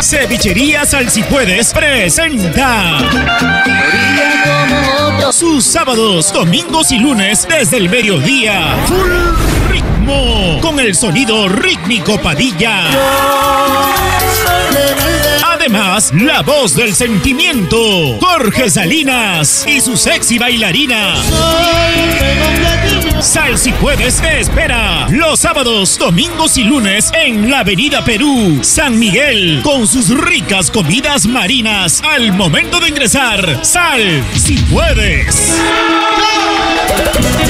Cevichería Sal Si Puedes presenta sus sábados, domingos y lunes desde el mediodía. Full ritmo con el sonido rítmico Padilla. Además, la voz del sentimiento, Jorge Salinas y su sexy bailarina. Sal Si Puedes te espera los sábados, domingos y lunes en la Avenida Perú, San Miguel, con sus ricas comidas marinas. Al momento de ingresar, Sal Si Puedes.